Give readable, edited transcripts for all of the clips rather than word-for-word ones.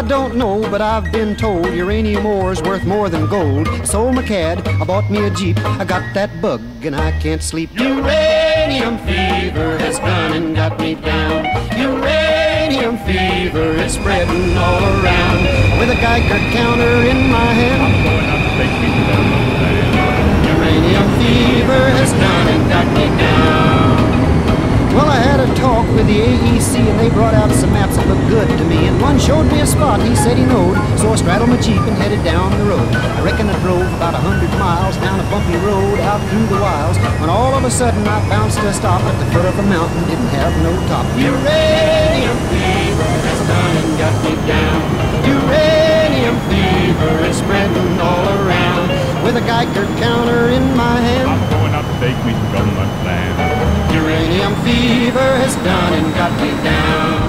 I don't know, but I've been told uranium ore's worth more than gold. I sold my cad, I bought me a Jeep, I got that bug and I can't sleep. Uranium fever has done and got me down. Uranium fever is spreading all around. With a Geiger counter in my hand, I'm going up to take me down the land. uranium fever has done and got me down. Well, I had a talk with the AEC and they brought out some maps that looked good to me. And one showed me a spot he said he knowed, so I straddled my Jeep and headed down the road. I reckon I drove about 100 miles down a bumpy road out through the wilds, when all of a sudden I bounced to a stop at the foot of a mountain, didn't have no top. Uranium fever has done and got me down. Uranium fever is spreading all around. With a Geiger counter in my hand, I'm going up to take me to government land. uranium fever has done and got me down.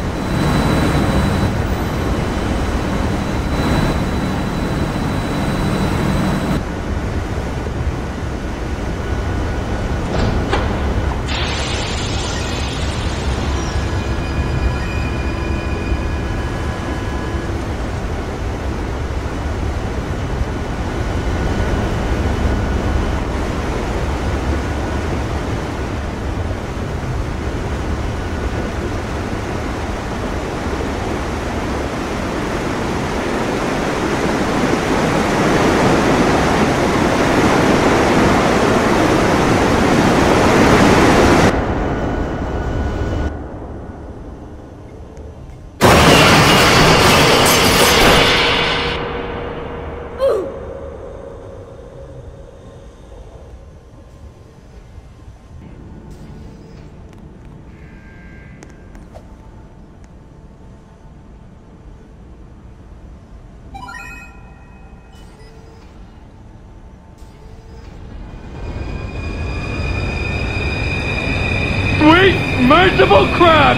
Sweet, merciful crab!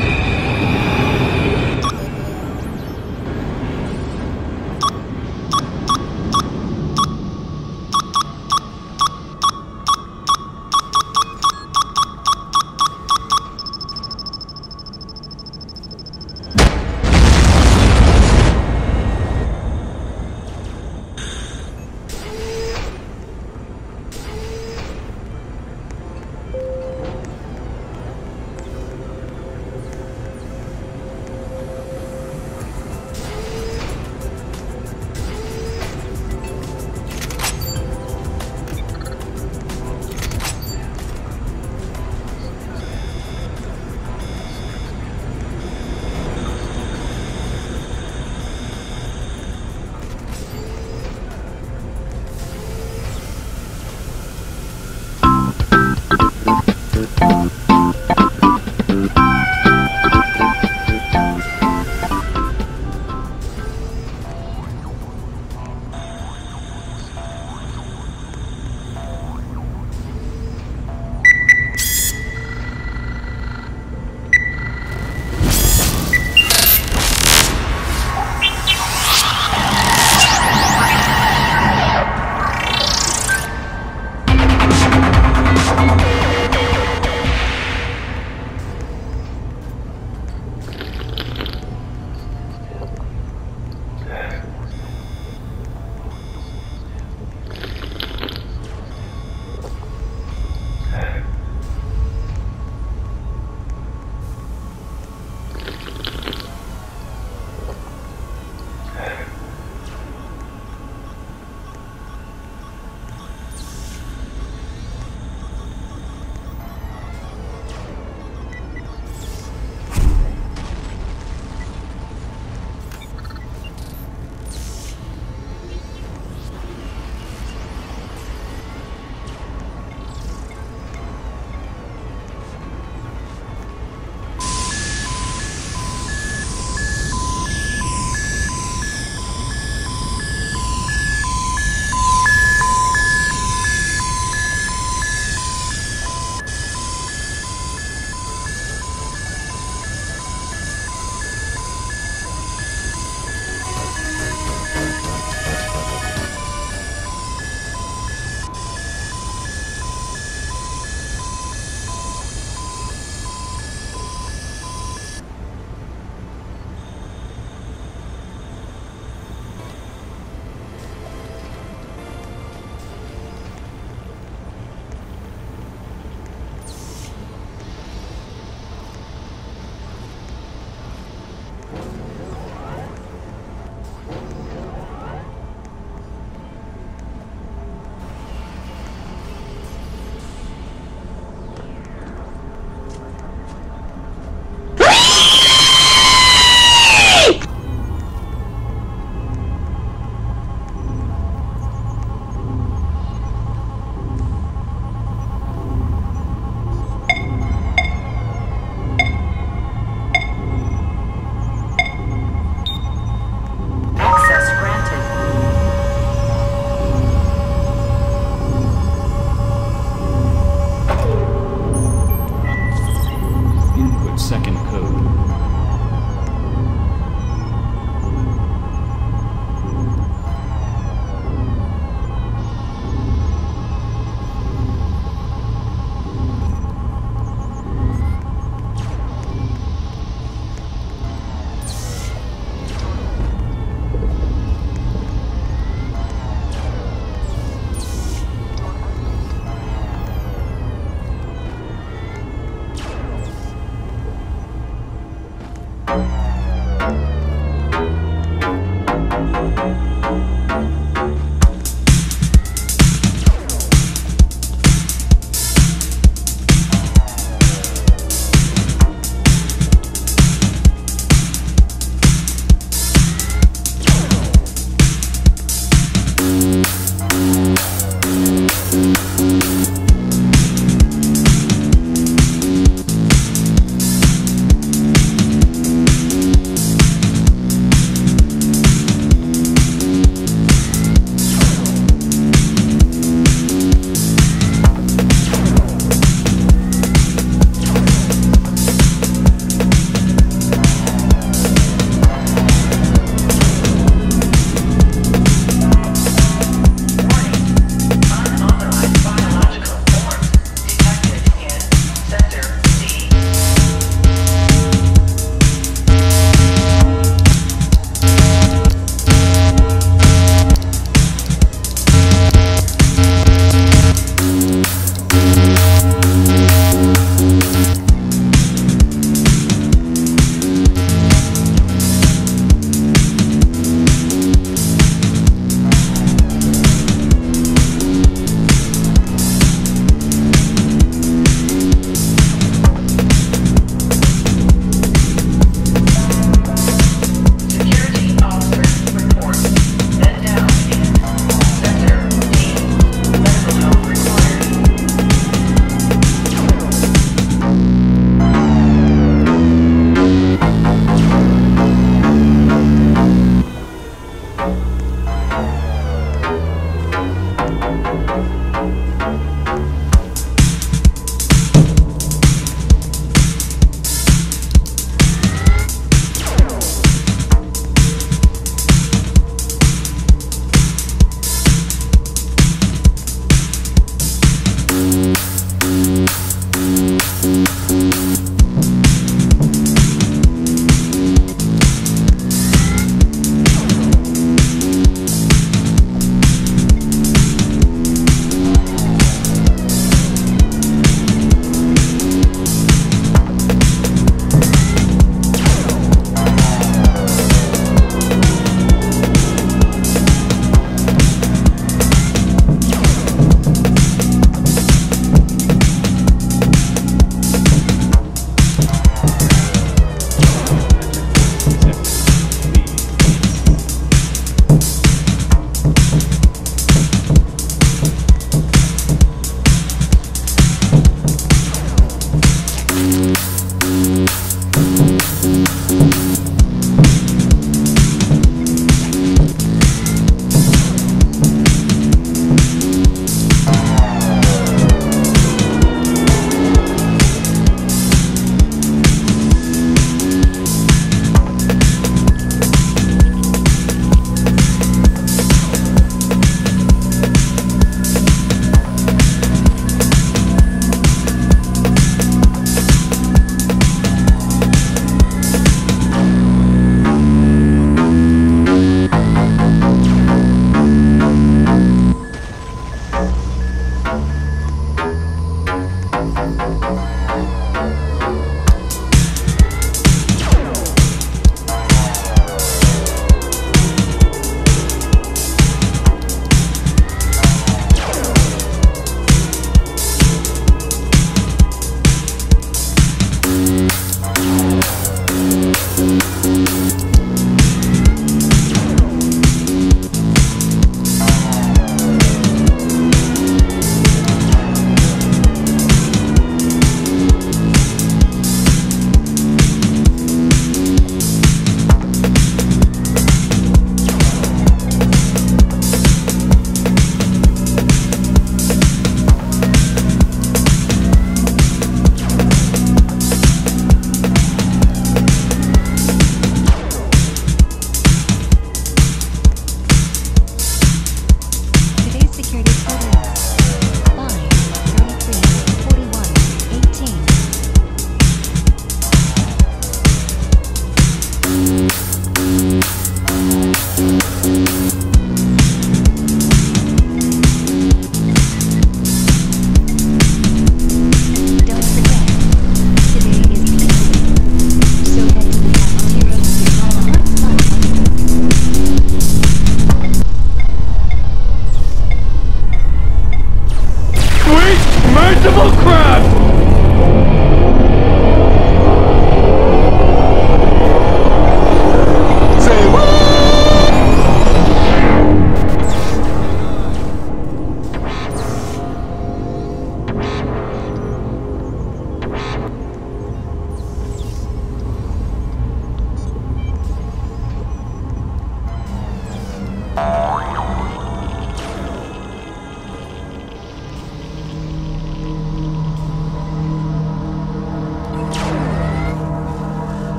second code.